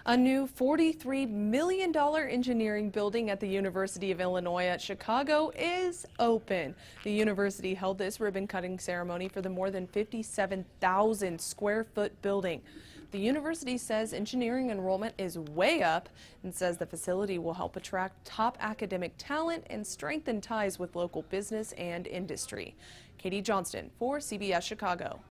A new $43 million engineering building at the University of Illinois at Chicago is open. The university held this ribbon-cutting ceremony for the more than 57,000 square foot building. The university says engineering enrollment is way up and says the facility will help attract top academic talent and strengthen ties with local business and industry. Katie Johnston for CBS Chicago.